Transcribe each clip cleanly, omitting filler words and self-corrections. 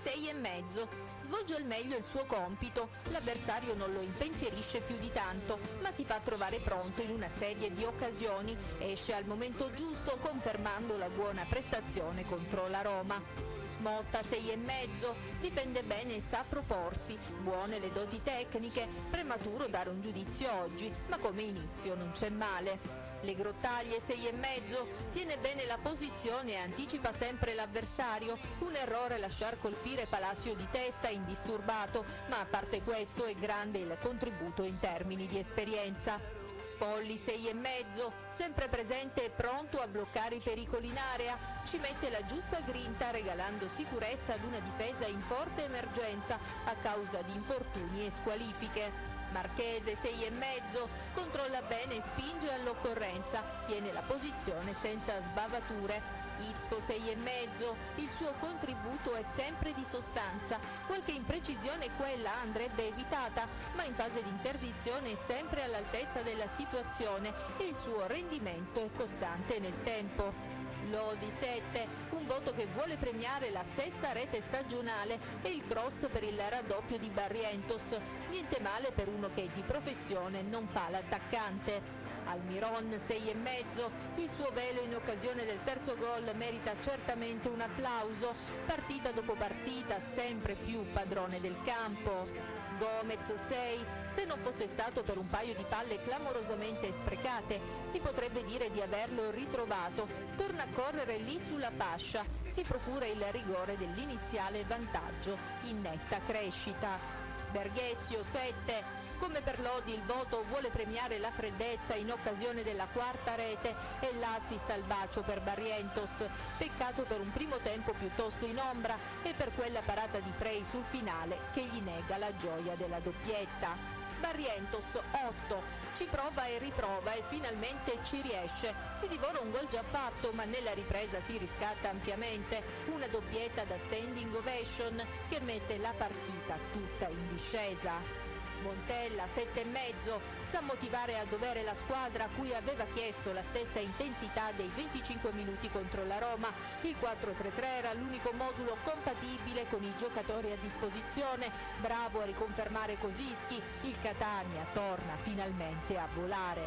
6,5. Svolge al meglio il suo compito, l'avversario non lo impensierisce più di tanto, ma si fa trovare pronto in una serie di occasioni, esce al momento giusto confermando la buona prestazione contro la Roma. Motta 6,5, difende bene e sa proporsi, buone le doti tecniche, prematuro dare un giudizio oggi, ma come inizio non c'è male. Le Grottaglie 6,5, tiene bene la posizione e anticipa sempre l'avversario, un errore lasciar colpire Palacio di testa indisturbato, ma a parte questo è grande il contributo in termini di esperienza. Spolli 6,5, sempre presente e pronto a bloccare i pericoli in area, ci mette la giusta grinta regalando sicurezza ad una difesa in forte emergenza a causa di infortuni e squalifiche. Marchese 6,5, controlla bene e spinge all'occorrenza, tiene la posizione senza sbavature. Izzo 6,5, il suo contributo è sempre di sostanza, qualche imprecisione quella andrebbe evitata, ma in fase di interdizione è sempre all'altezza della situazione e il suo rendimento è costante nel tempo. Lodi 7, un voto che vuole premiare la sesta rete stagionale e il cross per il raddoppio di Barrientos, niente male per uno che di professione non fa l'attaccante. Almiron 6,5, il suo velo in occasione del terzo gol merita certamente un applauso, partita dopo partita sempre più padrone del campo. Gomez 6, se non fosse stato per un paio di palle clamorosamente sprecate, si potrebbe dire di averlo ritrovato, torna a correre lì sulla fascia, si procura il rigore dell'iniziale vantaggio, in netta crescita. Berghessio 7, come per Lodi il voto vuole premiare la freddezza in occasione della quarta rete e l'assist al bacio per Barrientos, peccato per un primo tempo piuttosto in ombra e per quella parata di Frey sul finale che gli nega la gioia della doppietta. Barrientos 8, ci prova e riprova e finalmente ci riesce, si divora un gol già fatto ma nella ripresa si riscatta ampiamente, una doppietta da standing ovation che mette la partita tutta in discesa. Montella 7,5, sa motivare a dovere la squadra a cui aveva chiesto la stessa intensità dei 25 minuti contro la Roma. Il 4-3-3 era l'unico modulo compatibile con i giocatori a disposizione, bravo a riconfermare Kosicki, il Catania torna finalmente a volare.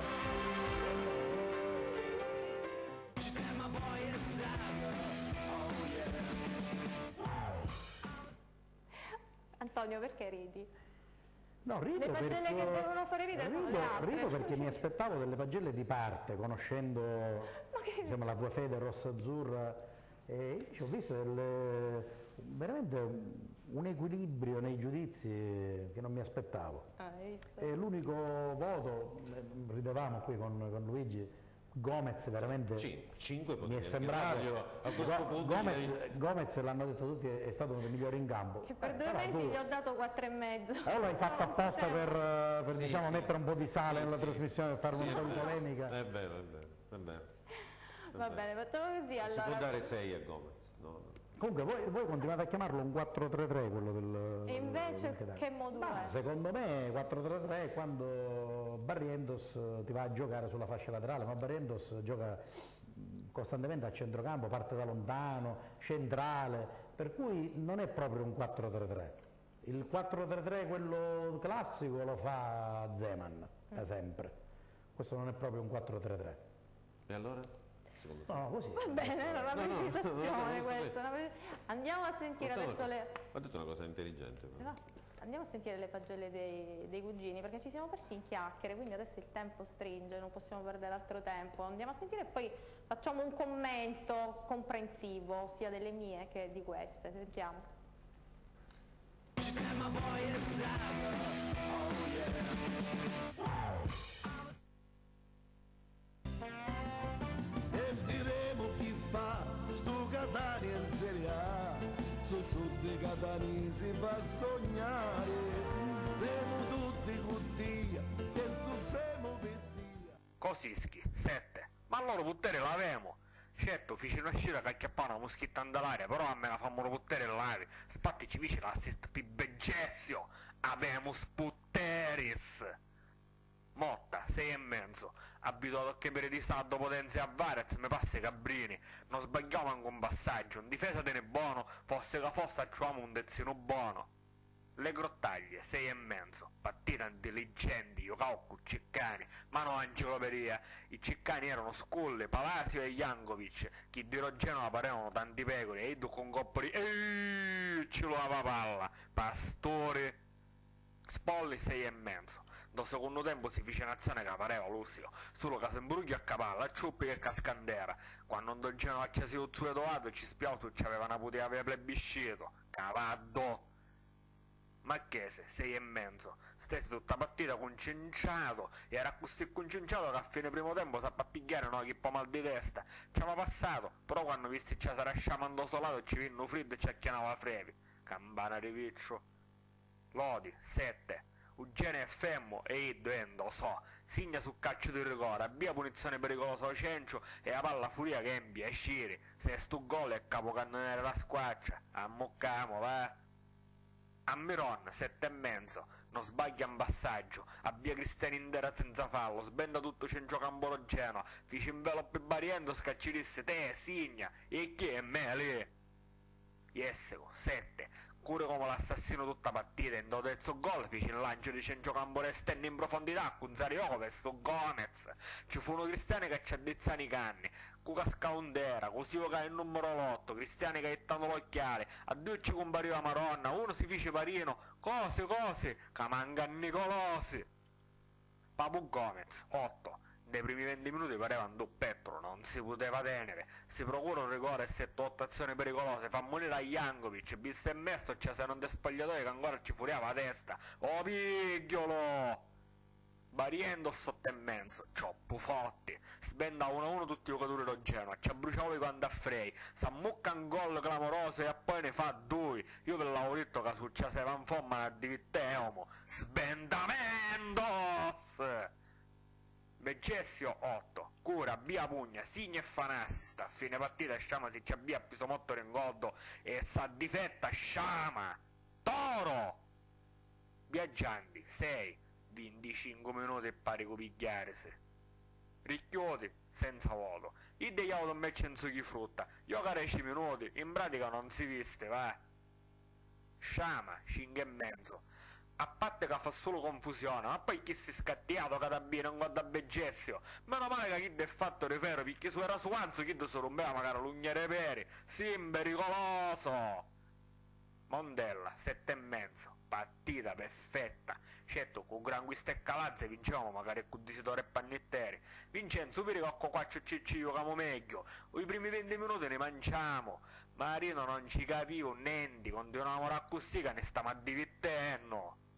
Antonio, perché ridi? No, rido le pagelle perché, che devono fare ridere sono le altre. rido perché mi aspettavo delle pagelle di parte, conoscendo diciamo, la tua fede rossa-azzurra. Io ho visto veramente un equilibrio nei giudizi che non mi aspettavo. E l'unico voto, ridevamo qui con Luigi, Gomez veramente 5 mi è sembrato a questo punto Gomez l'hanno detto tutti è stato uno dei migliori in campo, che per 2 mesi gli ho dato 4,5. allora l'hai fatto apposta per diciamo, mettere un po' di sale nella trasmissione, per fare un po' di polemica. È vero. Va bene, facciamo così allora. Si può dare 6 a Gomez, no? Comunque voi continuate a chiamarlo un 4-3-3 quello del... E invece che modulo è? Secondo me 4-3-3 è quando Barrientos ti va a giocare sulla fascia laterale, ma Barrientos gioca costantemente a centrocampo, parte da lontano, centrale, per cui non è proprio un 4-3-3. Il 4-3-3 quello classico lo fa Zeman, da sempre. Questo non è proprio un 4-3-3. E allora? No, così. Va bene, è una precisazione questa. Andiamo a sentire adesso le... Ho detto una cosa intelligente. Andiamo a sentire le pagelle dei cugini perché ci siamo persi in chiacchiere, quindi adesso il tempo stringe, non possiamo perdere altro tempo. Andiamo a sentire e poi facciamo un commento comprensivo sia delle mie che di queste. Sentiamo. E diremo chi fa sto Catania in Serie A, su tutti i catanesi va a sognare, siamo tutti cuttia e suffremo per Dio. Kosicki 7, ma allora potere l'avemo. Certo, fece una scira che acchiappava una moschietta andalaria, però a me la fammo potere l'aria. Spatti ci fece l'assist più beggessio. Avemus putteris. Motta, 6 e mezzo. Abituato a capire di saldo Potenza e a Varez, mi passa i cabrini. Non sbagliamo anche un passaggio, in difesa te ne buono, fosse che fosse facciamo un dezzino buono. Le grottaglie, 6 e mezzo. Partita intelligenti, giocavo con Ciccani, ma no enciclopedia. I Ciccani erano Sculli, Palacio e Jankovic, chi di Genova parevano tanti pecore, e io con coppo di ci lo la palla. Pastori, Spolli, 6 e mezzo. Dal secondo tempo si fece un'azione che pareva lussico, solo che se imbruglia a capalla, a ciuppi che cascandera. Quando un Genova ci si è trovato ci spiato ci aveva una putia avere plebiscito. Cavaddo! Marchese, 6 e mezzo. Stesse tutta partita concentrato, e era così concentrato che a fine primo tempo sapeva pigliare no che po' mal di testa. Ci aveva passato, però quando visti ci sarà sciamando solato ci vinno freddo e ci acchianava frevi. Campana di piccio. Lodi, 7. Ugene e Femmo e Id so. Signa sul calcio di rigore, abbia punizione pericolosa al centro e la palla furia che empia e sciri. Se stu gol è capocannoniere la squaccia. Ammoccamo, va. A Miron, 7 e mezzo, non sbaglia un passaggio, abbia Cristiani intera senza fallo, sbenda tutto centrocampo Genoa, fici in velo più bariendo, scacci disse te, signa, e chi è me lì? Jessico, 7, cure come l'assassino tutta partita, in do terzo gol fece il lancio di centrocampo esterno in profondità con Zariolo su Gomez, ci furono Cristiani che ci addizzano i canni, Cuca Scaundera, così che è il numero 8, Cristiani che è l'occhiale, a due ci compariva Maronna, uno si fece Parino, cose, che manca Nicolosi. Papu Gomez, 8. Nei primi 20 minuti pareva un doppettolo, non si poteva tenere, si procura un rigore e 7-8 azioni pericolose, fa morire a Jankovic, bis e mesto c'è se non de spogliatoio che ancora ci furiava la testa, oh picchiolo! Bariendo sotto e mezzo, cioppo forti, sbenda 1-1 tutti i giocatori del Genoa, ci bruciavo quando a Frey, s'ammucca un gol clamoroso e poi ne fa 2, io ve l'avevo detto che succedeva un po' ma di vitteomo, sbendamentos! Vegessio 8, Cura, Bia Pugna, Signa e Fanassi, sta a fine partita Sciama si ci abbia a piso molto ringoldo e sa difetta Sciama, Toro, Viaggianti 6, 25 minuti e pari con pigliarsi, Ricchioti senza voto, i degli auto invece in succhi frutta, giocare 10 minuti, in pratica non si viste, va, Sciama 5 e mezzo, a parte che fa solo confusione, ma poi chi si scattiato che da bene non guarda Begessio, meno male che chi è fatto rifero, perché su era su anzo chi si rompeva magari l'ugnere peri, sim pericoloso, Mondella, 7 e mezzo, partita perfetta, certo con Gran Guista e Calazze vincevamo magari con Disidore e Pannetteri, Vincenzo vedi che qua ci giocamo meglio, i primi 20 minuti ne mangiamo, Marino non ci capivo niente, continuavamo a così che ne stiamo a divertendo.